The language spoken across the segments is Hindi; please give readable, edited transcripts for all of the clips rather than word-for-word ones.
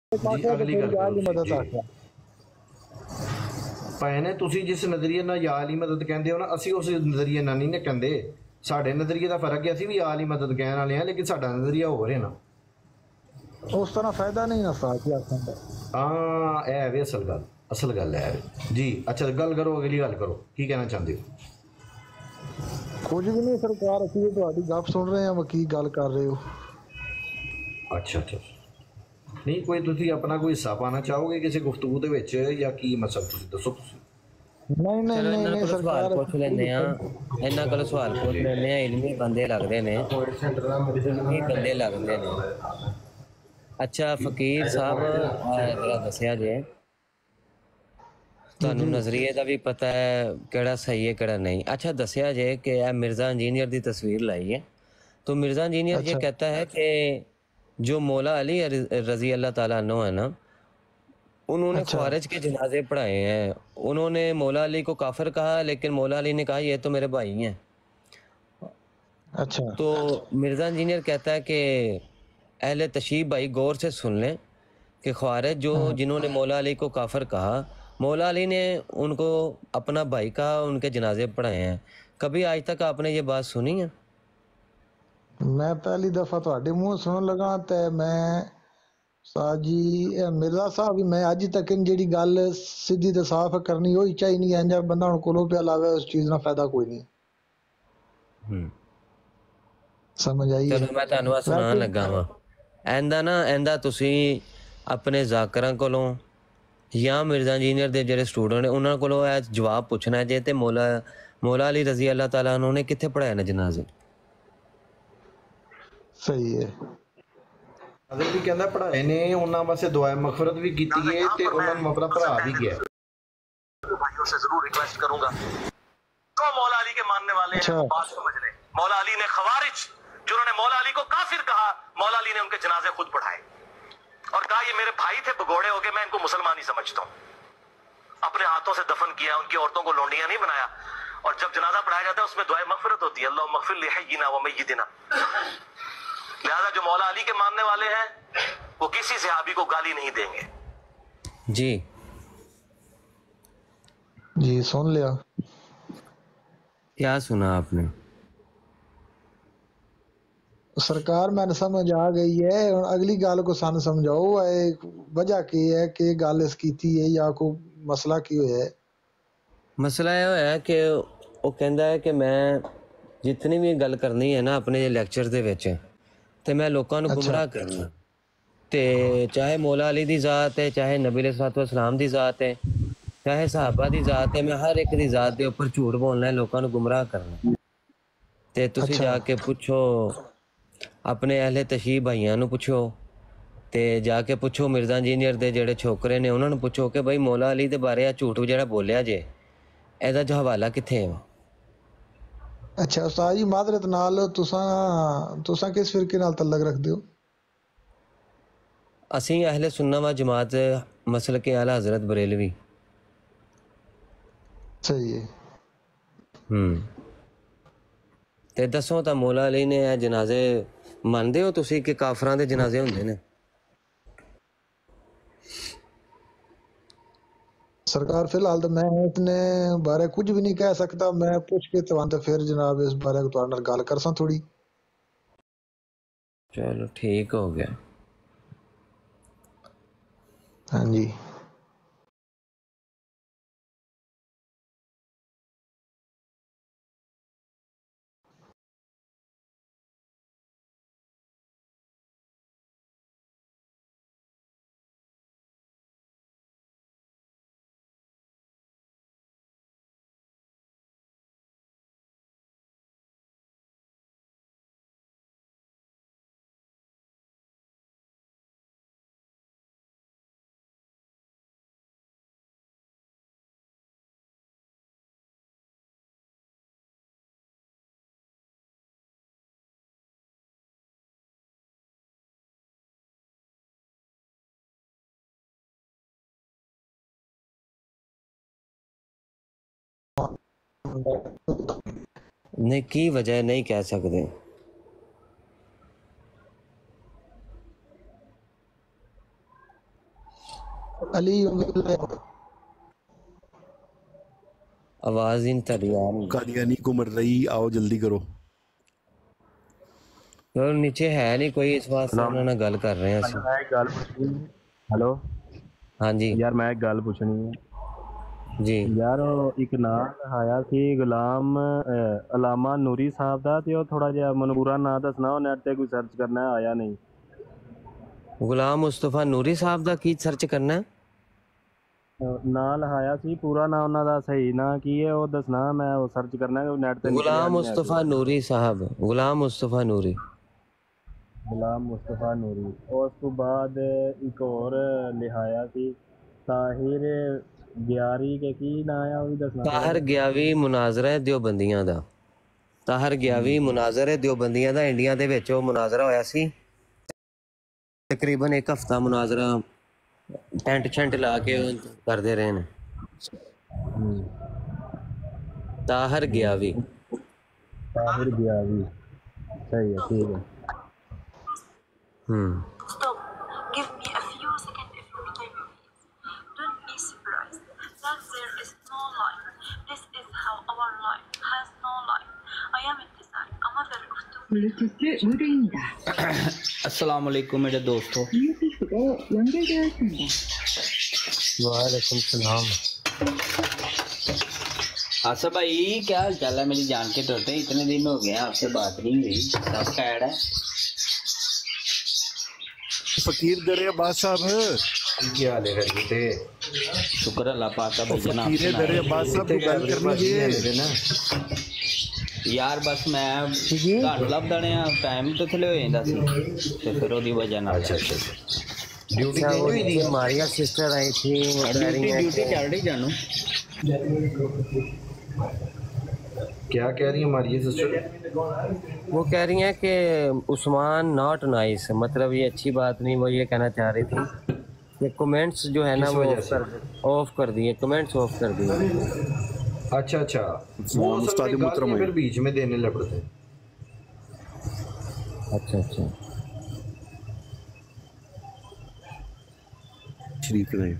जी आख्या तो अगली फिर गल यार करो की तुसी मदद जी आख्या। भैने तुसी जिस नजरिए नाल या अली मदद कहंदे हो ना असी उस नजरिए नाल नहीं ना कहंदे साडे नजरिए दा फर्क है असी भी या अली मदद कहने वाले हैं लेकिन साडा नजरिया होर है ना उस तरह फायदा नहीं ना उस्ताद जी आखने का। हाँ है वे असल गल है वे। जी अच्छा गल करो अगली गल करो की कहना चाहते हो। कुछ भी नहीं सरकार, असि तो ਤੁਹਾਡੀ गप सुन रहे हैं की गल कर रहे हो। अच्छा अच्छा नहीं कोई तुसी अपना कोई हिस्सा पाना चाहोगे किसी गुफ्तगू दे विच या की मतलब तुसी दसो तुसी। नहीं नहीं चलो नहीं इन्होंने नहीं को सवाल सरकार पूछ लेने इन्हों को सवाल पूछ लेने इलमी बंदे लगते ने इलमी बंदे लगते ने। अच्छा फकीर साहब जरा दसिया जे ਤੁਹਾਨੂੰ जी नजरिए का भी पता है केड़ा सही है केड़ा नहीं। अच्छा दसिया जे कि मिर्जा इंजीनियर की तस्वीर लाई है तो मिर्जा इंजीनियर ये अच्छा कहता है कि जो मौला अली रजी अल्लाह ताला अन्हु है ना उन्होंने अच्छा ख्वारिज के जनाजे पढ़ाए हैं। उन्होंने मौला अली को काफिर कहा लेकिन मौला अली ने कहा ये तो मेरे भाई हैं। अच्छा तो मिर्जा इंजीनियर कहता है कि अहले तशीब भाई गौर से सुन लें कि ख्वारिज जो हाँ, जिन्होंने मौला अली को काफिर कहा मौला अली ने उनको अपना भाई कहा उनके जनाजे पढ़ाए हैं। कभी आज तक आपने ये बात सुनी है? मैं पहली दफा ਤੁਹਾਡੇ ਮੂੰਹ ਸੁਣਨ लगा ਤੇ मैं उस्ताद जी मिर्जा साहब भी मैं अज तक इन ਜਿਹੜੀ ਗੱਲ ਸਿੱਧੀ ਤੇ ਸਾਫ਼ ਕਰਨੀ ਹੋਈ ਚਾਹੀ ਨਹੀਂ ਇੰਜ ਬੰਦਾ ਹੁਣ ਕੋਲੋਂ ਪਿਆ ਲਾਵੇ ਉਸ ਚੀਜ਼ ਨਾਲ ਫਾਇਦਾ ਕੋਈ ਨਹੀਂ हम्म। समझ आई है चलो मैं ਤੁਹਾਨੂੰ ਆ ਸੁਣਾਉਣ वैसे ਲੱਗਾ ਵਾਂ। ਇਹਦਾ ਤੁਸੀਂ ਆਪਣੇ ਜ਼ਾਕਰਾਂ ਕੋਲੋਂ ਜਾਂ ਮਿਰਜ਼ਾ ਇੰਜੀਨੀਅਰ ਦੇ ਜਿਹੜੇ ਸਟੂਡੈਂਟ ਨੇ ਉਹਨਾਂ ਕੋਲੋਂ ਇਹ ਜਵਾਬ ਪੁੱਛਣਾ ਜੇ ਤੇ ਮੌਲਾ ਅਲੀ ਰਜ਼ੀ ਅੱਲਾਹ ਤਾਲਾ ਉਹਨਾਂ ਨੇ ਕਿੱਥੇ ਪੜਾਏ ਨੇ ਜਨਾਜ਼ੇ। सही है अगर भी कहना पढ़ाए ने उन्होंने वास्ते दुआ मगफरत भी की है ते उन्होंने अपना भरा भी गया भाइयों से जरूर रिक्वेस्ट करूंगा तो मौला अली के मानने वाले अच्छा हैं बात समझ लें। मौला अली ने खवारिज जिन्होंने मौला अली को काफिर कहा मौला अली ने उनके जनाजे खुद पढ़ाए और कहा ये मेरे भाई थे भगोड़े होके मैं इनको मुसलमान ही समझता हूं। अपने हाथों से दफन किया उनकी औरतों को लौंडिया नहीं बनाया और जब जनाजा पढ़ाया जाता है उसमें दुआ मगफिरत होती है अल्लाह मगफिर लिहय्यिना व मय्यितिना। लिहाजा जो मौला अली के मानने वाले हैं वो किसी सहाबी को गाली नहीं देंगे। जी जी सुन लिया क्या सुना आपने? सरकार मैंने समझ आ गई है और अगली गाल को सन समझाओ वजह की है कि गल इस की थी है या को मसला की है। मसला यह है कि वो कहता है कि मैं जितनी भी गल करनी है ना अपने लैक्चर दे विच ते मैं लोगों को अच्छा गुमराह करना ते चाहे मौला अली दी ज़ात है चाहे नबी अलैहिस्सलाम दी ज़ात है चाहे सहाबा दी ज़ात है मैं हर एक दी ज़ात के उपर झूठ बोलना है लोगों को गुमराह करना। ते तुसी अच्छा जाके पुछो अपने अहले तशीब भाइयों को पुछो ते जाके पुछो मिर्जा इंजीनियर दे जेड़े छोकरे ने उन्होंने पुछो कि भाई मौला अली दे बारे आ झूठ जेड़ा बोलिया जे एदा जो हवाला किथे है। अच्छा उस्ताद जी मादरत नाल तुसा तुसा किस फिरके नाल तल्लक रखदे हो। असी अहले सुन्ना व जमात मसल के आला हजरत बरेलवी। सही है ते दसो तो मौला अली ने जनाजे मानते हो तुसी कि काफरां दे जनाजे हुंदे ने? सरकार फिलहाल तो मैं इसने बारे कुछ भी नहीं कह सकता मैं पूछ के तो फिर जनाब इस बारे को तुहाडे नाल गल करसा थोड़ी। चलो ठीक हो गया। हाँ जी नहीं की वजह नहीं कह सकते। अली आवाज ही नहीं तरी आ रही। कादियानी को मर रही, आओ जल्दी करो। तो नीचे है नहीं कोई, इस वास्ते उन्होंने गल कर रहे हैं ਅਸੀਂ। मैं एक गल पूछनी। हेलो हाँ जी यार, मैं एक गल पूछनी है जी। यार। ਉਹ ਇੱਕ ਨਾਂ ਲਿਖਾਇਆ ਸੀ ਗੁਲਾਮ ਅਲਾਮਾ ਨੂਰੀ ਸਾਹਿਬ ਦਾ, ਤੇ ਉਹ ਥੋੜਾ ਜਿਹਾ ਮੈਨੂੰ ਪੂਰਾ ਨਾਂ ਦੱਸਣਾ, ਉਹ ਨੈਟ ਤੇ ਕੋਈ ਸਰਚ ਕਰਨਾ ਹੈ, ਆਇਆ ਨਹੀਂ। गुलाम मुस्तफा नूरी साहब ਦਾ ਕੀ ਸਰਚ ਕਰਨਾ ਹੈ? ਨਾਂ ਲਿਖਾਇਆ ਸੀ, ਪੂਰਾ ਨਾਂ ਉਹਨਾਂ ਦਾ ਸਹੀ ਨਾਂ ਕੀ ਹੈ ਉਹ ਦੱਸਣਾ, ਮੈਂ ਉਹ ਸਰਚ ਕਰਨਾ ਹੈ, ਨੈਟ ਤੇ गुलाम मुस्तफा नूरी साहब, गुलाम मुस्तफा नूरी। ਗੁਲਾਮ ਮੁਸਤਫਾ ਨੂਰੀ। ਉਸ ਤੋਂ ਬਾਅਦ ਇੱਕ ਹੋਰ ਲਿਖਾਇਆ ਸੀ ਤਾਹਿਰ ਗਿਆਰੀ, ਕੇ ਕੀ ਨਾਂ ਆ ਉਹ ਵੀ ਦੱਸਣਾ। ਤਾਹਰ ਗਿਆਵੀ ਮੁਨਾਜ਼ਰਾ ਹੈ ਦਿਓਬੰਦੀਆਂ ਦਾ। ਤਾਹਰ ਗਿਆਵੀ ਮੁਨਾਜ਼ਰ ਹੈ ਦਿਓਬੰਦੀਆਂ ਦਾ। ਇੰਡੀਆ ਦੇ ਵਿੱਚ ਉਹ ਮੁਨਾਜ਼ਰਾ ਹੋਇਆ ਸੀ, ਤਕਰੀਬਨ 1 ਹਫ਼ਤਾ ਮੁਨਾਜ਼ਰਾ ਟੈਂਟ ਛੈਂਟ ਲਾ ਕੇ ਉਹ ਕਰਦੇ ਰਹੇ ਨੇ। ਤਾਹਰ ਗਿਆਵੀ। ਤਾਹਿਰ ਗਿਆਰੀ, ਸਹੀ ਹੈ, ਠੀਕ ਹੈ। Stop. Give me a few seconds of your time, please. Don't be surprised that there is no life. This is how our life has no life. I am Intisar, a mother of two. ブルートゥース無類だ。 अस्सलाम वालेकुम मेरे दोस्तों। ミュージックで呼んでくださいね。 वालेकुम सलाम। आसफ भाई क्या हाल चाल है? मेरी जान के टोटे, इतने दिन हो गए आपसे बात नहीं हुई, सब कैड है। फकीर दरे अब्बास साहब, ਕੀ ਹਾਲ ਹੈ ਕਰੀ ਤੇ शुक्र अल्लाह पाक का भाईजान आप फकीर दरे सुनाए। अब्बास साहब को गल करनी है। ਮੇਰੇ ਨਾ यार बस मैं घर लभदा ने टाइम तो थले हो जांदा सी, ते फिर ओदी वजह नाल ਅੱਛਾ ਅੱਛਾ ਡਿਊਟੀ अच्छा, ਤੇ वो ਹੋਈ ਦੀ हमारी सिस्टर आई थी, वो कह रही ड्यूटी हैं ड्यूटी चल रही जानू। क्या कह रही है हमारी ये सिस्टर? वो कह रही हैं कि उस्मान नॉट नाइस, मतलब ये अच्छी बात नहीं। वो ये कहना चाह रही थी कि कमेंट्स जो है ना किस वो वजह ऑफ कर दिए, कमेंट्स ऑफ कर दिए। अच्छा अच्छा, वो असल उस्ताद में मोहतरम गालियां है। फिर बीच में देने लग पड़ते हैं। अच्छा अच्छा, शरीफ रहे।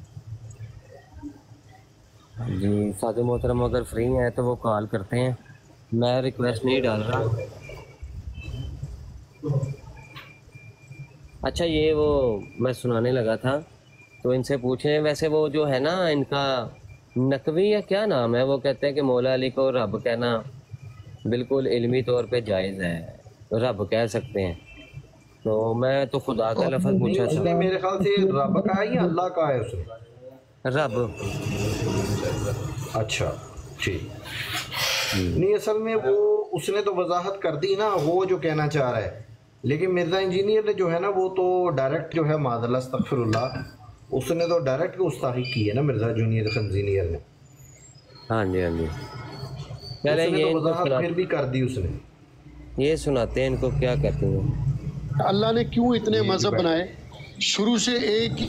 जी सादे मोहतरम अगर फ्री हैं तो वो कॉल करते हैं, मैं रिक्वेस्ट नहीं डाल रहा। अच्छा, ये वो मैं सुनाने लगा था, तो इनसे पूछें। वैसे वो जो है ना इनका नकवी या क्या नाम है, वो कहते हैं कि मौला अली को रब कहना बिल्कुल इल्मी तौर पे जायज़ है, रब कह सकते हैं। तो मैं तो खुदा का लफ्ज़ पूछा उसने था। मेरे ख्याल से रब का है या अल्लाह का है उसने? रब। अच्छा ठीक। नहीं, असल में वो उसने तो वजाहत कर दी ना वो जो कहना चाह रहा है, लेकिन मिर्ज़ा इंजीनियर ने जो है ना वो तो डायरेक्ट जो है मादल्ला अस्तगफिरुल्लाह, उसने तो डायरेक्ट गुस्ताखी की है ना मिर्ज़ा जूनियर इंजीनियर ने। हाँ जी हाँ जी, पहले उसने ये तो इनको वजाहत फिर भी कर दी उसने। ये सुनाते हैं इनको, क्या कहते हैं। अल्लाह ने क्यों इतने मजहब बनाए? शुरू से एक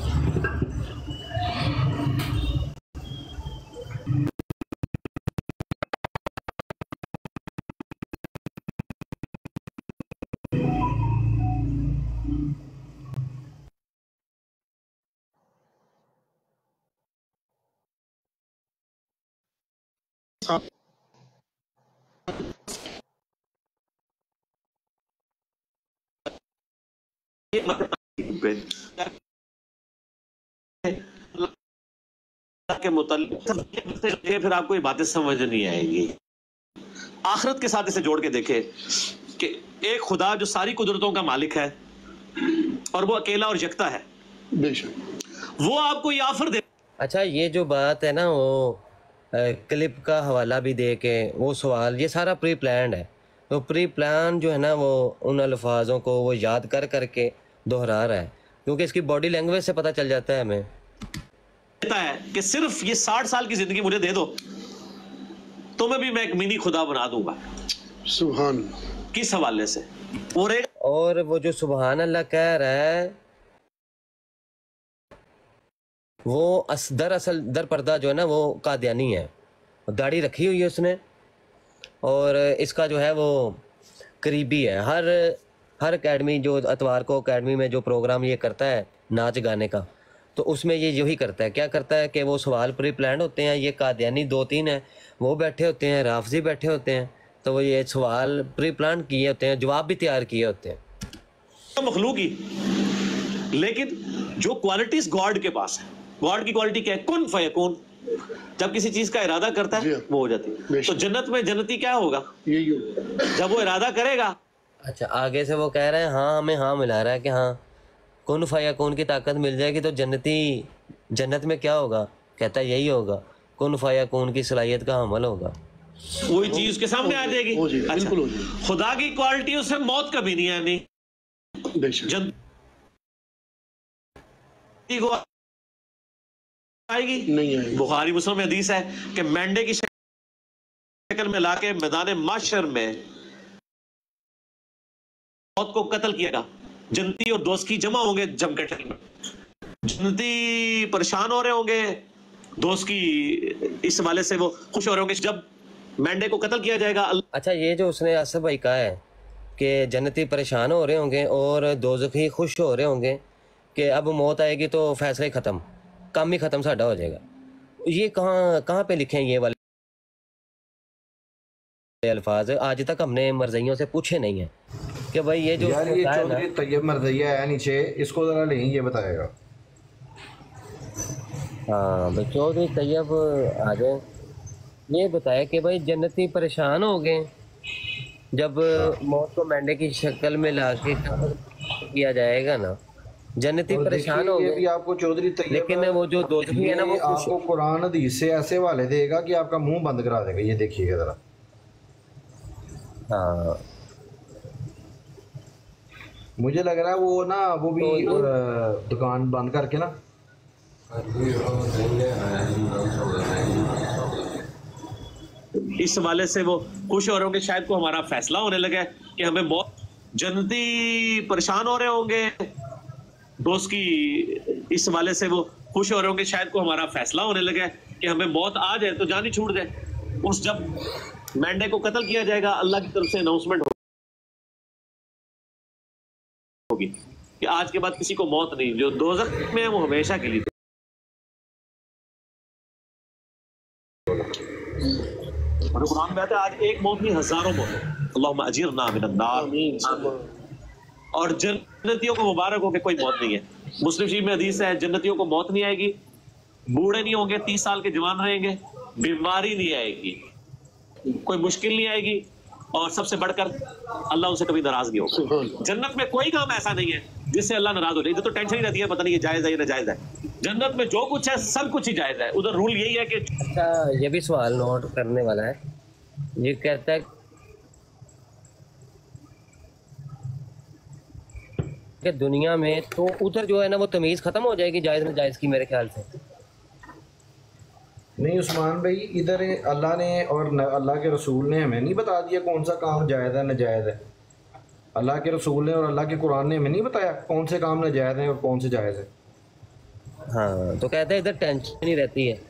के मुताल्लिक फिर आपको ये बातें समझ नहीं आएगी। आखिरत के साथ इसे जोड़ के देखे कि एक खुदा जो सारी कुदरतों का मालिक है और वो अकेला और यकता है, बेशक वो आपको ये ऑफर दे। अच्छा, ये जो बात है ना वो क्लिप का हवाला भी दे के वो सवाल, ये सारा प्री प्लान्ड है। तो प्री प्लान जो है ना वो उन अल्फाजों को वो याद कर करके दोहरा रहा है, क्योंकि इसकी बॉडी लैंग्वेज से पता चल जाता है हमें। कहता है कि सिर्फ ये 60 साल की जिंदगी मुझे दे दो, तुम्हें भी मैं एक मिनी खुदा बना दूंगा। सुभान किस हवाले से? और वो जो सुबहान अल्लाह कह रहा है वो दरअसल दर पर्दा जो है ना वो कादियानी है, दाढ़ी रखी हुई है उसने, और इसका जो है वो करीबी है। हर एकेडमी जो अतवार को एकेडमी में जो प्रोग्राम ये करता है नाच गाने का, तो उसमें ये यही करता है, क्या करता है कि वो सवाल प्री प्लान होते हैं, ये कादियानी 2-3 हैं वो बैठे होते हैं, राफजी बैठे होते हैं, तो वो ये सवाल प्री प्लान किए होते हैं, जवाब भी तैयार किए होते हैं। तो मखलूकी, लेकिन जो क्वालिटीज गॉड के पास है, गॉड की क्वालिटी क्या है? कुन फयकून। जब किसी चीज का इरादा करता है वो हो जाती है। तो जन्नत में जन्नती क्या होगा? यही होगा जब वो इरादा करेगा। अच्छा, आगे से वो कह रहे हैं हाँ, हमें हाँ मिला रहा है कि हाँ कुन फयकून की ताकत मिल जाएगी तो जन्नती जन्नत में क्या होगा? कहता है यही होगा, कुन फयकून की सलाहियत का हमल होगा, वही चीज उसके सामने आ जाएगी। अच्छा, खुदा की क्वालिटी उसमें मौत कभी नहीं आनी, जन्नती को आएगी नहीं आएगी। बुखारी मुस्लिम में हदीस है कि मेंढे की शक्ल में लाके मैदान माशर में मौत को कत्ल किएगा, जन्नती और दोस्त की जमा होंगे जम के टाइम में, जन्नती परेशान हो रहे होंगे, दोस्त की इस हवाले से वो खुश हो रहे होंगे जब मेंढे को कत्ल किया जाएगा। अच्छा, ये जो उसने आसिफ भाई कहा है कि जन्नती परेशान हो रहे होंगे और दोज़खी खुश हो रहे होंगे कि अब मौत आएगी तो फैसला ही ख़त्म, काम ही ख़त्म साडा हो जाएगा, ये कहाँ पे लिखे हैं ये वाले अल्फाज? आज तक हमने मरज़इयों से पूछे नहीं है कि भाई ये जो यार ये चौधरी तैयब मरज़इया है नीचे, इसको ज़रा लें, ये बताएगा। हाँ भाई चौधरी तैयब आ जाए, ये बताया कि भाई जन्नती परेशान हो गए जब मौत को मेंढे की शक्ल में ला के किया जाएगा ना, जन्नती परेशान हो गए। आपको चौधरी तैयब, लेकिन वो जो दोज़खी है ना वो आपको कुरान हदीस से ऐसे वाले देगा कि आपका मुंह बंद करा देगा, ये देखिएगा जरा। हाँ मुझे लग रहा है वो ना वो भी दुकान बंद करके ना इस हवाले से वो खुश हो रहे होंगे, शायद को हमारा फैसला होने लगा है कि हमें बहुत, जन्नती परेशान हो रहे होंगे दोस्त की इस हवाले से वो खुश हो रहे होंगे, शायद को हमारा फैसला होने लगा है कि हमें मौत आ जाए तो जान ही छूट जाए। उस जब मेंढे को कत्ल किया जाएगा, अल्लाह की तरफ से अनाउंसमेंट होगी कि आज के बाद किसी को मौत नहीं, जो दोज़ख में है वो हमेशा के लिए। और कुरान में आता है आज एक मौत नहीं हजारों मौत, अल्लाहुम्मा अजिरना मिनन नार। और जन्नतियों को मुबारक हो कि कोई मौत नहीं है। मुस्लिम शरीफ में हदीस है जन्नतियों को मौत नहीं आएगी, बूढ़े नहीं होंगे, 30 साल के जवान रहेंगे, बीमारी नहीं आएगी, कोई मुश्किल नहीं आएगी, और सबसे बढ़कर अल्लाह उनसे कभी नाराज नहीं होगा। जन्नत में कोई काम ऐसा नहीं है जिससे अल्लाह नाराज हो जाए। इधर तो टेंशन ही रहती है, पता नहीं ये जायज है या नाजायज है। जन्नत में जो कुछ है सब कुछ ही जायज है, उधर रूल यही है कि। अच्छा, ये भी सवाल नोट करने वाला है, ये कहता है कि दुनिया में तो उधर जो है ना वो तमीज़ ख़त्म हो जाएगी जायज़ नाजायज़ की, मेरे ख्याल से। नहीं उस्मान भाई, इधर अल्लाह ने और अल्लाह के रसूल ने हमें नहीं बता दिया कौन सा काम जायज़ है नाजायज़ है। अल्लाह के रसूल ने और अल्लाह के कुरान ने हमें नहीं बताया कौन से काम नाजायज़ हैं और कौन से जायज़ है। हाँ, तो कहते हैं इधर टेंशन नहीं रहती है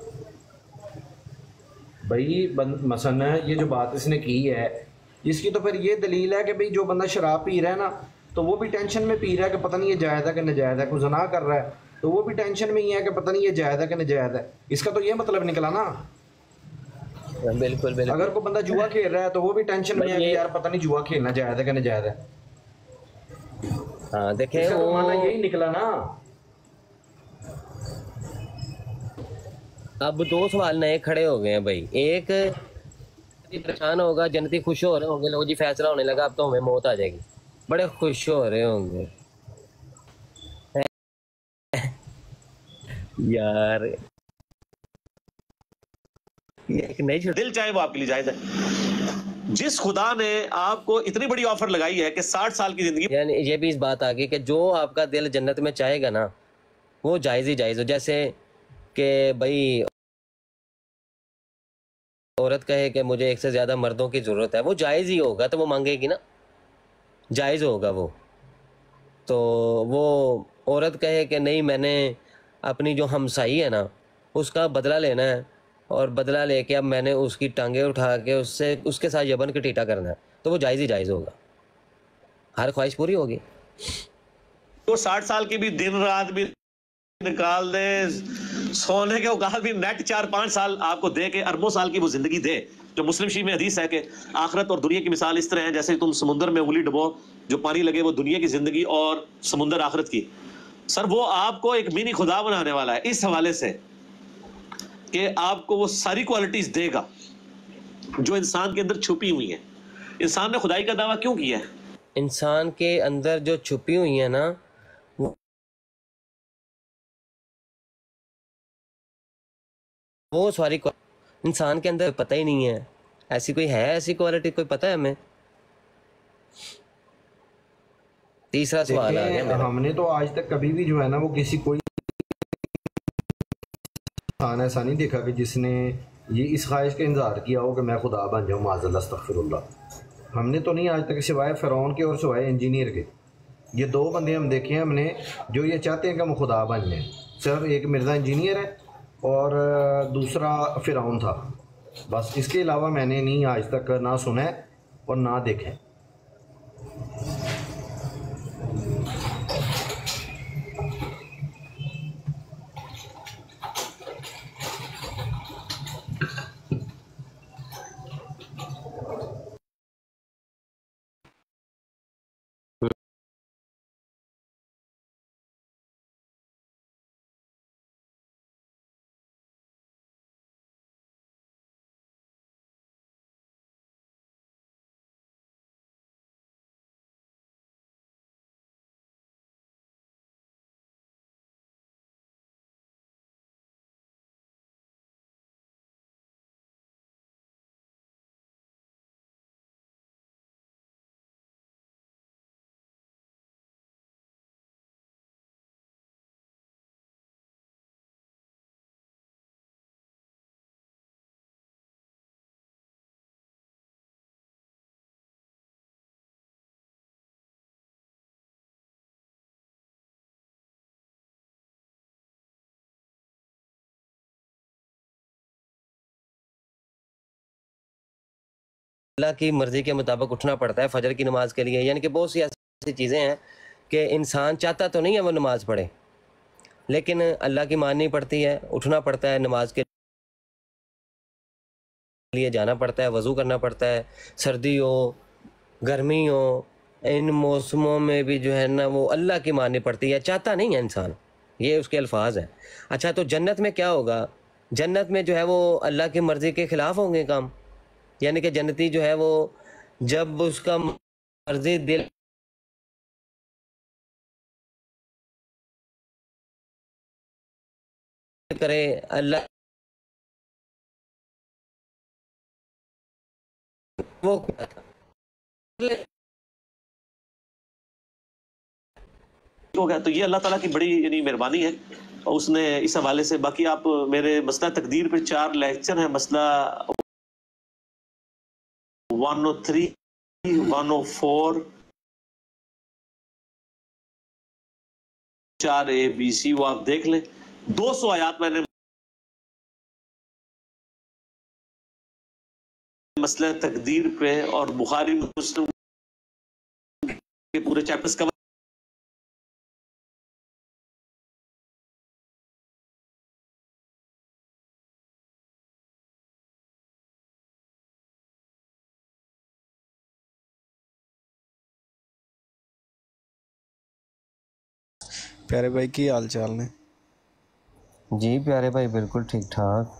भाई। मसलन ये जो बात इसने की है, इसकी तो फिर ये दलील है कि भाई जो बंदा शराब पी रहा है ना, तो वो भी टेंशन में पी रहा है कि पता नहीं ये जायज़ है कि नाजायज़ है। कोई ज़ना कर रहा है तो वो भी टेंशन में ही है कि पता नहीं ये जायज़ है कि नाजायज़ है। इसका तो ये मतलब निकला ना। बिल्कुल बिल्कुल। अगर कोई बंदा जुआ खेल रहा है तो वो भी टेंशन में है कि यार पता नहीं जुआ खेलना जायज़ है कि नाजायज़ है। हाँ देखें, इसका तो माना यही निकला ना। अब दो सवाल नए खड़े हो गए हैं भाई। एक परेशान होगा, जन्नती खुश हो रहे होंगे, लोग जी फैसला होने लगा अब तो हमें मौत आ जाएगी, बड़े खुश हो रहे होंगे। यार ये एक नई दिल चाहे वो आपके लिए जायज है। जिस खुदा ने आपको इतनी बड़ी ऑफर लगाई है कि 60 साल की जिंदगी, यानी ये भी इस बात आ गई कि जो आपका दिल जन्नत में चाहेगा ना वो जायज़ ही जायज़ हो। जैसे कि भाई औरत कहे कि मुझे एक से ज़्यादा मर्दों की ज़रूरत है, वो जायज़ ही होगा, तो वो मांगेगी ना, जायज़ होगा वो। तो वो औरत कहे कि नहीं, मैंने अपनी जो हमसाई है ना उसका बदला लेना है, और बदला लेके अब मैंने उसकी टांगे उठा के उससे उसके साथ यबन के टीटा करना है, तो वो जायज़ ही जायज़ होगा, हर ख्वाहिश पूरी होगी। तो 60 साल की भी दिन रात भी निकाल दे, सोने के औकात भी नेट 4-5 साल आपको दे के अरबों साल की वो जिंदगी दे। जो मुस्लिम शरीफ में हदीस है कि आखिरत और दुनिया की मिसाल इस तरह है जैसे तुम समुद्र में उंगली डुबो, जो पानी लगे वो दुनिया की जिंदगी और समुद्र आखिरत की। सर वो आपको एक मिनी खुदा बनाने वाला है इस हवाले से कि आपको वो सारी क्वालिटीज देगा जो इंसान के अंदर छुपी हुई है। इंसान ने खुदाई का दावा क्यों किया है? इंसान के अंदर जो छुपी हुई है ना, वो सारी इंसान के अंदर पता ही नहीं है। ऐसी कोई है, ऐसी क्वालिटी कोई पता है हमें? तीसरा सवाल आ गया मेरा। हमने तो आज तक कभी भी जो है ना वो किसी कोई इंसान ऐसा नहीं देखा कि जिसने ये इस ख्वाहिश का इंतजार किया हो कि मैं खुदा बन जाऊँ, माज़अल्लाह अस्तग़फिरुल्लाह। हमने तो नहीं आज तक सिवाय फ़िरौन के और सिवाय इंजीनियर के, ये 2 बंदे हम देखे हैं हमने जो ये चाहते हैं कि हम खुदा बन जाएँ। सिर्फ एक मिर्ज़ा इंजीनियर है और दूसरा फ़िरौन था, बस। इसके अलावा मैंने नहीं आज तक ना सुना है और ना देखे। अल्लाह की मर्ज़ी के मुताबिक उठना पड़ता है फजर की नमाज के लिए। यानी कि बहुत सी ऐसी चीज़ें हैं कि इंसान चाहता तो नहीं है वो नमाज़ पढ़े, लेकिन अल्लाह की माननी पड़ती है, उठना पड़ता है, नमाज के लिए जाना पड़ता है, वज़ू करना पड़ता है। सर्दी हो, गर्मी हो, इन मौसमों में भी जो है ना वो अल्लाह की माननी पड़ती है। चाहता नहीं है इंसान, ये उसके अल्फाज हैं। अच्छा, तो जन्नत में क्या होगा? जन्नत में जो है वो अल्लाह की मर्ज़ी के ख़िलाफ़ होंगे काम। यानी कि जन्नती जो है वो जब उसका मर्जी दिल करे अल्लाह वो हो गया। तो ये अल्लाह ताला की बड़ी यानी मेहरबानी है और उसने इस हवाले से। बाकी आप मेरे मसला तकदीर पे 4 लेक्चर है, मसला 103, 104, 4 ABC, वो आप देख लें। 200 आयात मैंने मसला तकदीर पे और बुखारी मुस्लिम के पूरे चैप्टर्स कवर। प्यारे भाई की हाल चाल ने? जी प्यारे भाई बिल्कुल ठीक ठाक।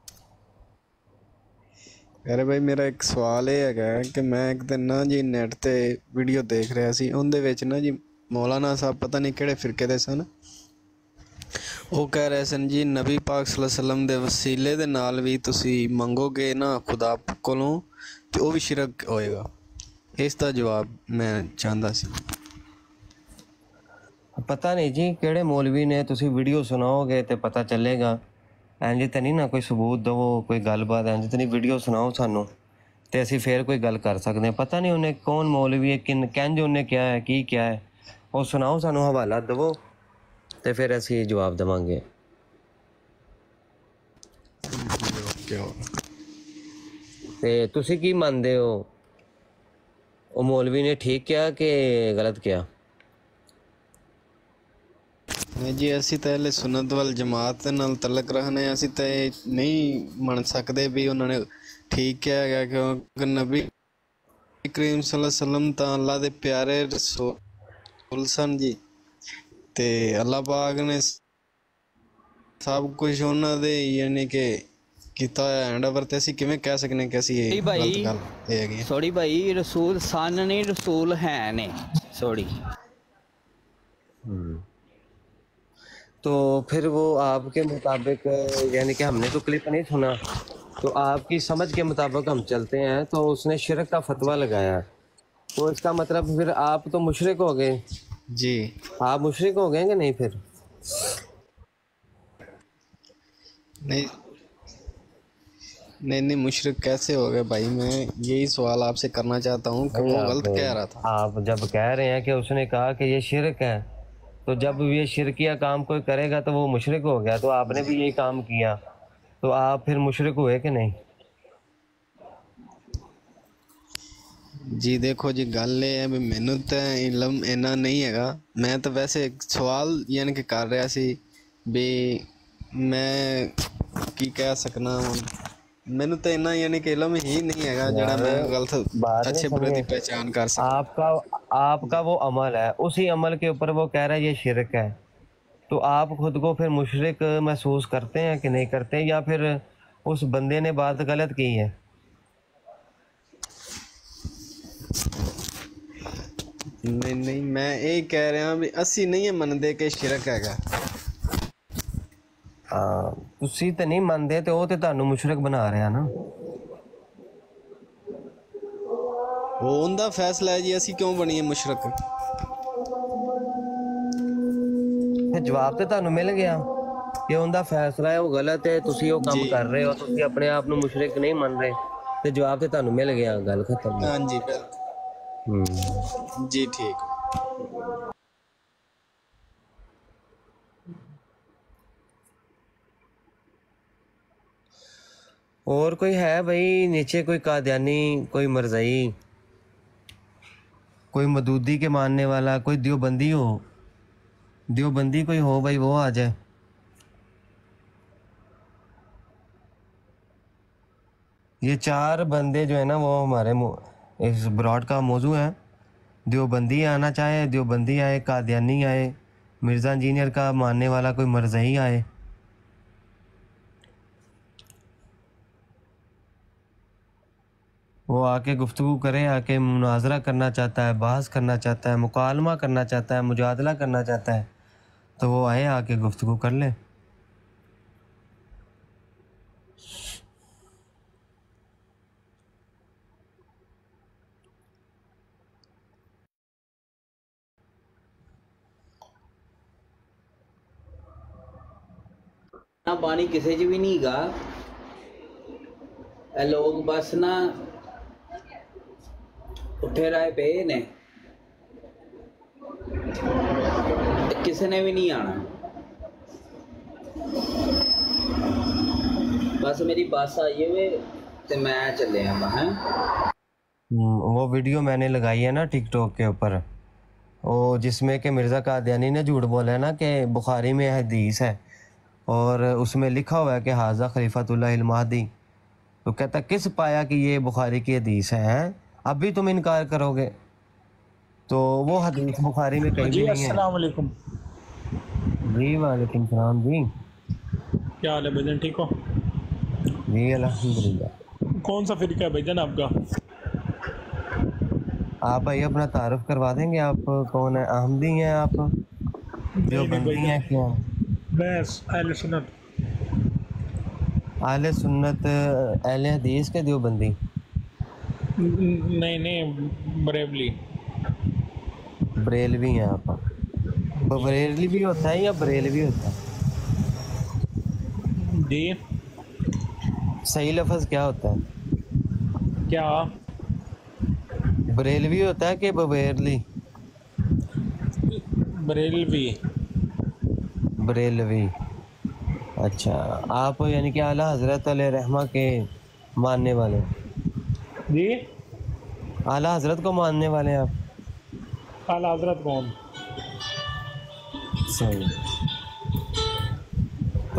प्यारे भाई मेरा एक सवाल ये है कि मैं एक दिन ना जी नेट ते वीडियो देख रहा सी, उनदे विच ना जी मौलाना साहब पता नहीं किहड़े फिरके दे सन, वो कह रहे सन जी नबी पाक सल्लल्लाहु अलैहि वसल्लम दे वसीले दे नाल भी तुसी मंगोगे ना खुदा कोलों ते वो भी शिरक होएगा। इसका जवाब मैं चाहता सी। पता नहीं जी किहड़े मौलवी ने, तुसी वीडियो सुनाओगे तो पता चलेगा। इंज तो नहीं ना कोई सबूत दवो, कोई गलबात इंज तो नहीं, वीडियो सुनाओ सानू तो असी फिर कोई गल कर सकते हैं। पता नहीं उन्हें कौन मौलवी है, किंज उन्हें क्या है, की क्या है, वो सुनाओ सानू, हवाला दवो तो फिर असी जवाब देवांगे। ते तुसी की मानते हो, वो मौलवी ने ठीक किया कि गलत किया? नहीं जी असी तो अहले सुन्नत वल जमात नाल तलक रखने असी तो नहीं मन सकते भी उन्होंने ठीक किया गया क्योंकि नबी करीम सल्लल्लाहु अलैहि वसल्लम तो अल्लाह दे प्यारे रसूल सन जी ते अल्लाह पाक ने सब कुछ उन्होंने दे यानी कि ਕੀਤਾ ਹੋਇਆ ਐਂਡ ਓਵਰ ਤੇ ਅਸੀਂ ਕਿਵੇਂ ਕਹਿ ਸਕਨੇ ਕਿ ਅਸੀਂ ਇਹ ਗਲਤ ਗੱਲ ਇਹ ਹੈਗੀ ਸੋਰੀ ਭਾਈ ਰਸੂਲ ਸਨ ਨਹੀਂ ਰਸੂਲ ਹੈ ਨੇ सॉरी। तो फिर वो आपके मुताबिक यानी कि हमने तो क्लिप नहीं सुना तो आपकी समझ के मुताबिक हम चलते हैं तो उसने शिरक का फतवा लगाया तो इसका मतलब फिर आप तो मुशरिक हो गए। जी आप मुशरिक हो गए कि नहीं फिर? नहीं मुशरिक कैसे हो गए भाई? मैं यही सवाल आपसे करना चाहता हूँ कि वो गलत कह रहा था। आप जब कह रहे हैं कि उसने कहा कि ये शिरक है तो जब ये शिरकिया काम कोई करेगा तो वो मुशरिक हो गया तो आपने भी यही काम किया तो आप फिर मुशरिक हुए कि नहीं? जी देखो जी गल है भी मैनू तो इलम इन्ना नहीं हैगा। मैं तो वैसे एक सवाल यानी कि कर रहा सी भी मैं की कह सकना मैनू तो इन्ना यानी कि इलम ही नहीं हैगा जड़ा मैं गलत अच्छे बुरे की पहचान कर सकता। आपका वो अमल है उसी अमल के ऊपर वो कह रहा है ये शिरक है तो आप खुद को फिर मुशरिक महसूस करते हैं कि नहीं करते या फिर उस बंदे ने बात गलत की है? नहीं मैं ये कह रहा भी असी नहीं मनते कि शिरक हैगा। हाँ तुसी तो नहीं मनते तो वो तो तुहानू मुशरिक बना रहा ना। वो उनका फैसला है जी असी क्यों बनीए मुशरिक। जवाब तो तुहानू मिल गया कि उनका फैसला है वो गलत है तुसी वो काम कर रहे हो तुसी अपने आप नू मुशरिक नहीं मन रहे तो जवाब तो तुहानू मिल गया गल खत्म। हाँ जी जी ठीक। और कोई है भाई नीचे कोई कादियानी कोई मरज़ई कोई मदूदी के मानने वाला कोई देवबंदी हो देवबंदी कोई हो भाई वो आ जाए। ये 4 बंदे जो है ना वो हमारे इस ब्रॉड का मौजू है। देवबंदी आना चाहे देवबंदी आए कादियानी आए मिर्ज़ा इंजीनियर का मानने वाला कोई मरज़ई आए। वो आके गुफ्तगू करे आके मुनाजरा करना चाहता है बहस करना चाहता है मुकालमा करना चाहता है मुजादला करना चाहता है तो वो आए आके गुफ्तगू कर ले। ना पानी किसी च भी नहीं गा लोग बस ना उठे रहे पे ने किसी ने भी नहीं आना बस मेरी बस आई है तो मैं चले हैं। वो वीडियो मैंने लगाई है ना टिकटॉक के ऊपर वो जिसमें कि मिर्ज़ा कादियानी ने झूठ बोला है ना कि बुखारी में हदीस है और उसमें लिखा हुआ है कि हाजा खलीफतुल्लाह अल महदी तो कहता किस पाया कि ये बुखारी की हदीस है अब भी तुम इनकार करोगे तो वो हदीस बुखारी में कहीं भी नहीं है। अस्सलाम वालेकुम। जी वालेकुम सलाम जी क्या हाल है भाईजान ठीक हो? जी अल्हम्दुलिल्लाह। कौन सा फिरका है भाईजान आपका? आप भाई अपना तारुफ करवा देंगे आप कौन है? अहमदी हैं आप जो बंदी हैं क्या? मैं अहले सुन्नत। अहले सुन्नत अहले हदीस के देवबंदी? नहीं बरेलवी। बरेलवी हैं आप? बरेलवी भी होता है या बरेलवी होता है? जी सही लफ्ज़ क्या होता है? क्या बरेलवी होता है कि बरेलवी? बरेलवी। बरेलवी अच्छा आप यानी कि आला हज़रत रहमा के मानने वाले? जी आला हज़रत को मानने वाले आप? आला हज़रत कौन? सही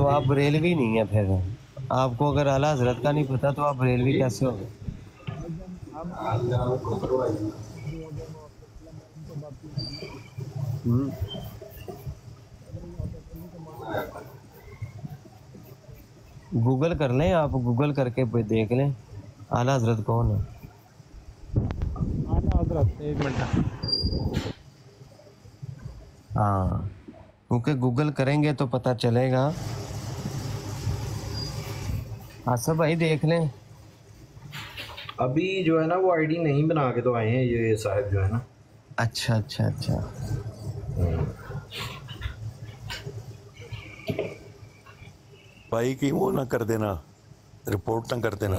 आप बरेलवी नहीं है फिर। आपको अगर आला हजरत का नहीं पता तो आप बरेलवी कैसे हो? गूगल कर लें आप, गूगल करके देख लें आला हजरत कौन है। आला हजरत, एक मिनट। हाँ, क्योंकि गूगल करेंगे तो पता चलेगा। आसफ भाई देख लें। अभी जो है ना वो आईडी नहीं बना के तो आए हैं ये साहब जो है ना। अच्छा अच्छा अच्छा। भाई की वो ना कर देना, रिपोर्ट ना कर देना।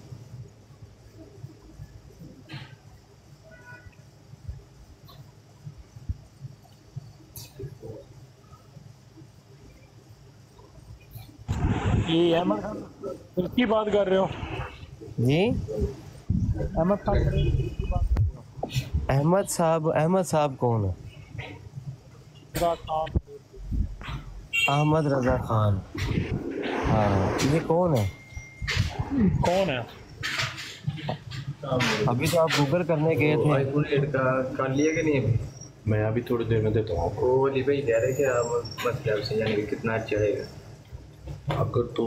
ये अहमद खान किसकी बात कर रहे हो जी? अहमद खान। अहमद साहब कौन है? अहमद रजा खान। हाँ, ये कौन है? कौन है? अभी तो आप गूगल करने गए थे। आईफोन 8 का कर लिया कि नहीं? अभी मैं अभी थोड़ी देर में देता हूँ आपको। अली भाई कह रहे कि आप मतलब से यानी कि कितना चलेगा अगर तो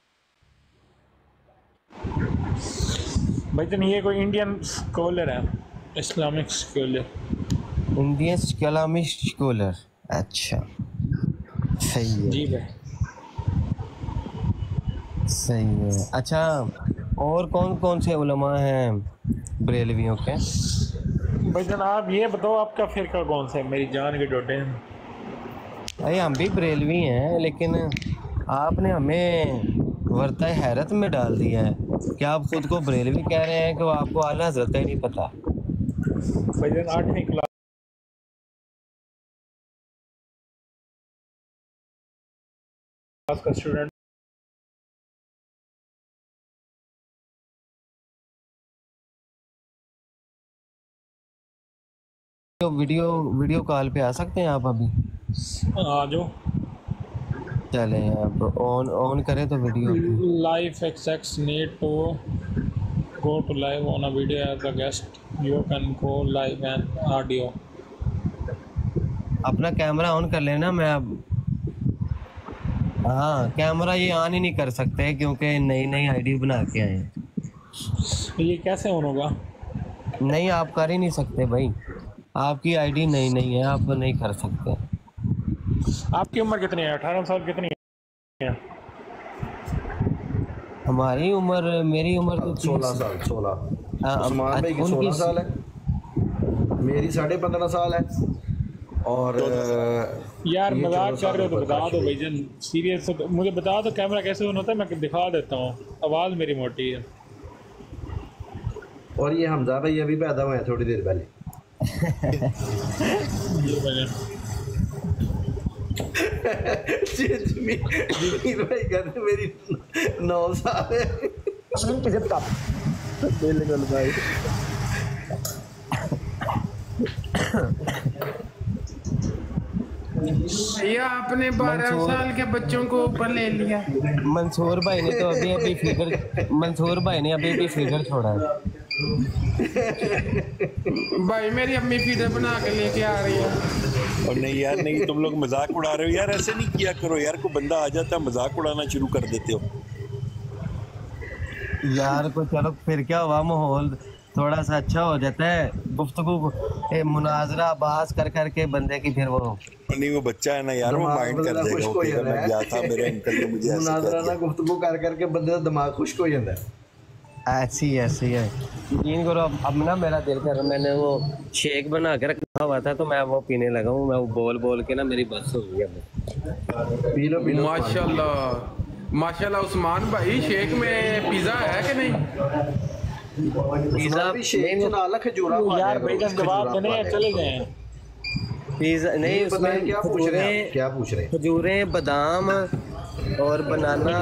भाई तो ये कोई इंडियन स्कॉलर है, Islamic scholar. Indian Islamic scholar, अच्छा सही है जी भाई, सही है। अच्छा, और कौन कौन से उलमा हैं बरेलवियों के? भाई जनाब ये बताओ आपका फिरका कौन सा है? मेरी जान के डोडे हैं। अरे हम भी बरेलवी हैं, लेकिन आपने हमें वर्ता हैरत में डाल दिया है। क्या आप खुद को बरेलवी कह रहे हैं कि आपको आला हज़रत का ही नहीं पता? भाई 8वीं क्लास का स्टूडेंट। तो वीडियो कॉल पे आ सकते हैं आप अभी? आ जाओ। चलें, आप ऑन करें तो video. Live execs need to go to live on a video as a guest. You can go live and audio. अपना कैमरा ऑन कर लेना। मैं अब हाँ, कैमरा ये ऑन ही नहीं कर सकते क्योंकि नई आईडी बना के आए हैं। ये कैसे ऑन होगा? नहीं, आप कर ही नहीं सकते भाई, आपकी आईडी नहीं है, आप नहीं कर सकते। आपकी उम्र कितनी है? 18 साल कितनी है? हमारी उम्र, मेरी उम्र तो 16 साल। 16। उस्मान भाई की 16 साल है, मेरी 15.5 साल है। और यार मजाक कर रहे हो तो बता दो भाईजान, सीरियस हो तो मुझे बता दो कैमरा कैसे ऑन होता है, मैं दिखा देता हूँ। आवाज़ मेरी मोटी है। और ये हमजा भाई अभी पैदा हुए हैं थोड़ी देर पहले। जमीर भाई कहते मेरी 9 साल है। बिल्कुल भाई। भैया आपने 12 साल के बच्चों को ऊपर ले लिया। मंसूर भाई ने तो अभी फिगर छोड़ा है। भाई मेरी अम्मी फीडर बना के लेके आ रही है। और नहीं यार, नहीं, तुम लोग मजाक उड़ा रहे हो यार, ऐसे नहीं किया करो यार। कोई बंदा आ जाता है मजाक उड़ाना शुरू कर देते हो यार। को चलो फिर क्या हुआ, माहौल थोड़ा सा अच्छा हो जाता है, गुफ्तगू मुनाजरा बहस कर करके बंदे की फिर वो नहीं, वो बच्चा है ना यार, वो माइंड कर देगा। वो कहेगा मैं गया था, मेरे अंकल ने मुझे ऐसे मुनाजरा ना गुफ्तगू कर करके बंदे का दिमाग खुश्क हो जाता है। ऐसी है। यकीन करो, अब ना मेरा दिल कर, मैंने वो शेक बना के रखा हुआ था तो मैं वो पीने लगा हूँ। मैं वो बोल के ना मेरी बस हो गई है। पी लो। माशाल्लाह उस्मान भाई, शेक में पिज़्ज़ा है कि नहीं? पिज़्ज़ा भी शेक नाला खजूरा यार भाईजान जवाब देने चले गए। पिज़्ज़ा नहीं, उसमें क्या पूछ रहे हैं? खजूरें, बादाम और बनाना।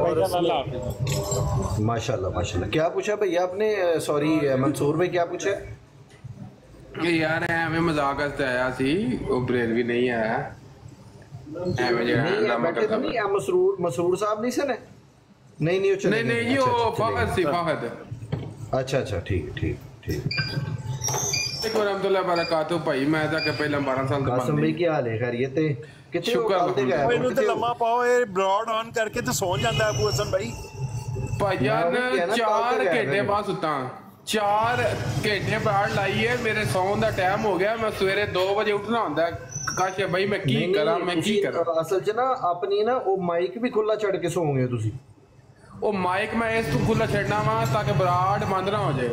माशाल्लाह। क्या पूछा भैया आपने? सॉरी मंसूर भाई, क्या पूछा? यार हमें मजाक करते आया सी, वो बरेलवी नहीं आया। ਐਵੇਂ ਜਿਹੜਾ ਨਹੀਂ ਡਰਾਮਾ ਬੈਠੇ ਕਰਦਾ ਤਾਂ ਨਹੀਂ ਮਸਰੂਰ ਸਾਹਿਬ ਨਹੀਂ ਸੀ ਨੇ नहीं वो चले नहीं जी वो फाहद सी फाहद अच्छा ठीक एक रहमतुल्लाह बरकातहू भाई मैं ਤਾਂ ਕਿ ਪਹਿਲਾਂ 12 ਸਾਲ ਤੋਂ ਕਾਸਮ ਭਾਈ ਕੀ ਹਾਲ ਹੈ ਖੈਰੀਅਤ ਤੇ ਕਿੱਥੇ ਹੋ ਕੱਲ ਤੇ ਗਏ ਇਹਨੂੰ ਤੇ ਲੰਮਾ ਪਾਓ ਇਹ ਬ੍ਰੌਡ ਆਨ ਕਰਕੇ ਤੇ ਸੌਂ ਜਾਂਦਾ ਅਬੂ ਹਸਨ ਭਾਈ ਭਾਈਜਾਨ 4 ਘੰਟੇ ਬਾਅਦ ਸੁੱਤਾ 4 ਘੰਟੇ ਬਾਅਦ ਲਾਈ ਹੈ ਮੇਰੇ ਸੌਣ ਦਾ ਟਾਈਮ ਹੋ ਗਿਆ ਮੈਂ ਸਵੇਰੇ 2 ਵਜੇ ਉੱਠਣਾ ਹੁੰਦਾ ਕਾਸ਼ ਭਾਈ ਮੈਂ ਕੀ ਕਰਾਂ ਅਸਲ 'ਚ ਨਾ ਆਪਣੀ ਨਾ ਉਹ ਮਾਈਕ ਵੀ ਖੁੱਲਾ ਛੱਡ ਕੇ ਸੌਂਗੇ ਤੁਸੀਂ ਉਹ ਮਾਈਕ ਮੈਂ ਇਸ ਤੋਂ ਖੁੱਲਾ ਛੱਡਣਾ ਵਾ ਤਾਂ ਕਿ ਬਰਾੜ ਬੰਦ ਨਾ ਹੋ ਜਾਏ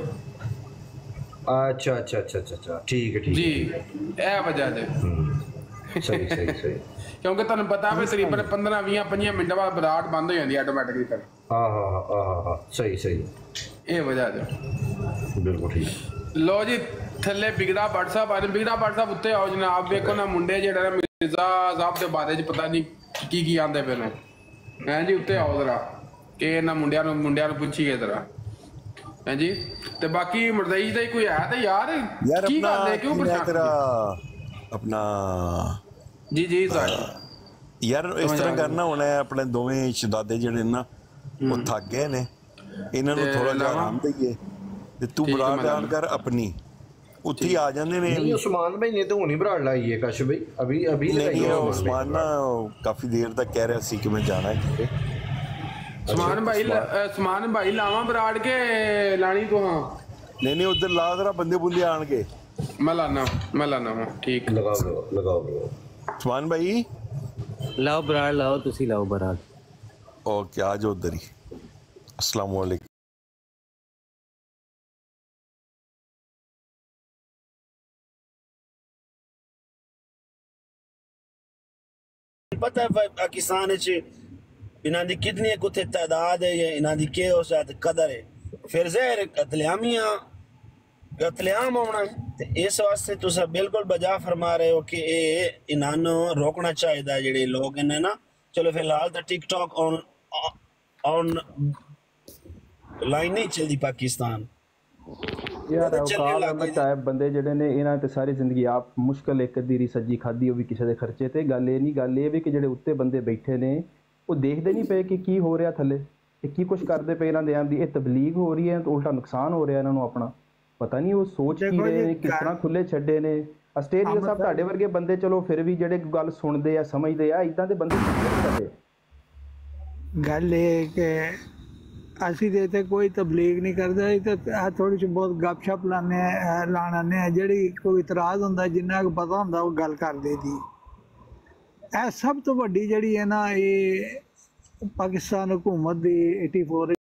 अच्छा ठीक है जी ਇਹ ਵਜ੍ਹਾ ਦੇ सही ਕਿਉਂਕਿ ਤੁਹਾਨੂੰ ਪਤਾ ਵੀ ਤਕਰੀਬਨ 15-20 ਮਿੰਟਾਂ ਬਾਅਦ ਬਰਾੜ ਬੰਦ ਹੋ ਜਾਂਦੀ ਆਟੋਮੈਟਿਕਲੀ ਫਿਰ ਹਾਂ ਸਹੀ ਇਹ ਵਜ੍ਹਾ ਦੇ ਬਿਲਕੁਲ ਠੀਕ ਲੋ ਜੀ ਥੱਲੇ ਬਿਗੜਾ WhatsApp ਆ ਬਿਗੜਾ WhatsApp ਉੱਤੇ ਆਓ ਜਨਾਬ ਵੇਖੋ ਨਾ ਮੁੰਡੇ ਜਿਹੜੇ ਮਿਰਜ਼ਾ ਸਾਹਿਬ ਦੇ ਬਾਰੇ ਚ ਪਤਾ ਨਹੀਂ ਕੀ ਆਂਦੇ ਪਏ ਨੇ ਹੈਂ ਜੀ ਉੱਤੇ ਆਓ ਜ਼ਰਾ ਕਿ ਇਹਨਾਂ ਮੁੰਡਿਆਂ ਨੂੰ ਪੁੱਛੀਏ ਜ਼ਰਾ हैं जी ਤੇ ਬਾਕੀ ਮਰਦਈ ਦਾ ਕੋਈ ਹੈ ਤਾਂ ਯਾਰ ਕੀ ਗੱਲ ਹੈ ਕਿਉਂ ਪਰੇਸ਼ਾਨ ਤੇਰਾ ਆਪਣਾ ਜੀ ਸਰ ਯਾਰ ਇਸ ਤਰ੍ਹਾਂ ਕਰਨਾ ਹੁਣ ਆਪਣੇ ਦੋਵੇਂ ਸ਼ਹਜ਼ਾਦੇ ਜਿਹੜੇ ਨਾ ਉਹ ਥੱਕ ਗਏ ਨੇ ਇਹਨਾਂ ਨੂੰ ਥੋੜਾ ਜਿਹਾ ਆਰਾਮ ਦੇਈਏ ਤੇ ਤੂੰ ਬਰਾੜ ਆਨ ਕਰ ਆਪਣੀ ਉੱਥੇ ਆ ਜਾਂਦੇ ਨੇ ਨਹੀਂ ਉਸਮਾਨ ਭਾਈ ਨੇ ਤਾਂ ਹੁਣੀ ਬਰਾੜ ਲਾਈ ਹੈ ਕਸ਼ ਭਾਈ ਅਭੀ ਨਹੀਂ ਉਸਮਾਨ ਨਾ ਕਾਫੀ ਦੇਰ ਤੱਕ ਕਹਿ ਰਿਹਾ ਸੀ ਕਿ ਮੈਂ ਜਾਣਾ ਹੈ ਸਮਾਨ ਭਾਈ ਲਾਵਾਂ ਬਰਾੜ ਕੇ ਲਾਣੀ ਤੋਂ ਹਾਂ ਨਹੀਂ ਉਧਰ ਲਾ ਜ਼ਰਾ ਬੰਦੇ ਬੁੰਦੇ ਆਣਗੇ ਮੈਂ ਲਾਣਾ ਠੀਕ ਲਗਾਓ ਸਮਾਨ ਭਾਈ ਲਾਓ ਬਰਾੜ ਲਾਓ ਤੁਸੀਂ ਲਾਓ ਬਰਾੜ ओके आ जाओ उधर ही अस्सलाम वालेकुम पता है पाकिस्तान इन्हां दी कितनी कुत्थे तादाद है इन्हां दी के हो साथ कदर है फिर ज़ाहिर कतलेआम होना ते इस वास्ते तुसा बिल्कुल बजा फरमा रहे हो कि इन्हां नू रोकना चाहिए जेडे लोग ने ना चलो फिलहाल तो टिकटॉक ऑन लाइन नहीं चलती पाकिस्तान यार औकात में चाहे बंदे ਜਿਹੜੇ ਨੇ ਇਹਨਾਂ ਤੇ ਸਾਰੀ ਜ਼ਿੰਦਗੀ ਆਪ ਮੁਸ਼ਕਲ ਇੱਕ ਦੀ ਸੱਜੀ ਖਾਦੀ ਉਹ ਵੀ ਕਿਸੇ ਦੇ ਖਰਚੇ ਤੇ ਗੱਲ ਇਹ ਨਹੀਂ ਗੱਲ ਇਹ ਵੀ ਕਿ ਜਿਹੜੇ ਉੱਤੇ ਬੰਦੇ ਬੈਠੇ ਨੇ ਉਹ ਦੇਖਦੇ ਨਹੀਂ ਪਏ ਕਿ ਕੀ ਹੋ ਰਿਹਾ ਥੱਲੇ ਤੇ ਕੀ ਕੁਝ ਕਰਦੇ ਪਏ ਇਹਨਾਂ ਦੇ ਆਂਦੀ ਇਹ ਤਬਲੀਗ ਹੋ ਰਹੀ ਹੈ ਤਾਂ ਉਲਟਾ ਨੁਕਸਾਨ ਹੋ ਰਿਹਾ ਇਹਨਾਂ ਨੂੰ ਆਪਣਾ ਪਤਾ ਨਹੀਂ ਉਹ ਸੋਚ ਕੀ ਰਹੇ ਨੇ ਕਿਸ ਤਰ੍ਹਾਂ ਖੁੱਲੇ ਛੱਡੇ ਨੇ ਆਸਟ੍ਰੇਲੀਆ ਸਾਹਿਬ ਤੁਹਾਡੇ ਵਰਗੇ ਬੰਦੇ ਚਲੋ ਫਿਰ ਵੀ ਜਿਹੜੇ ਗੱਲ ਸੁਣਦੇ ਆ ਸਮਝਦੇ ਆ ਇਦਾਂ ਦੇ ਬੰਦੇ ਨਹੀਂ ਕਰਦੇ ਗੱਲ ਇਹ ਕਿ ਅਸੀਂ ਤੇ ਇੱਥੇ ਕੋਈ ਤਬਲੀਗ ਨਹੀਂ ਕਰਦਾ ਇਹ ਤਾਂ ਥੋੜੀ ਜਿਹੀ ਬਹੁਤ ਗੱਪਸ਼ਪ ਲਾਣੇ ਆ ਜਿਹੜੀ ਕੋਈ ਇਤਰਾਜ਼ ਹੁੰਦਾ ਜਿੰਨਾ ਕੁ ਪਤਾ ਹੁੰਦਾ ਉਹ ਗੱਲ ਕਰ ਦੇਦੀ ਇਹ ਸਭ ਤੋਂ ਵੱਡੀ ਜਿਹੜੀ ਹੈ ਨਾ ਇਹ ਪਾਕਿਸਤਾਨ ਹਕੂਮਤ ਦੀ 84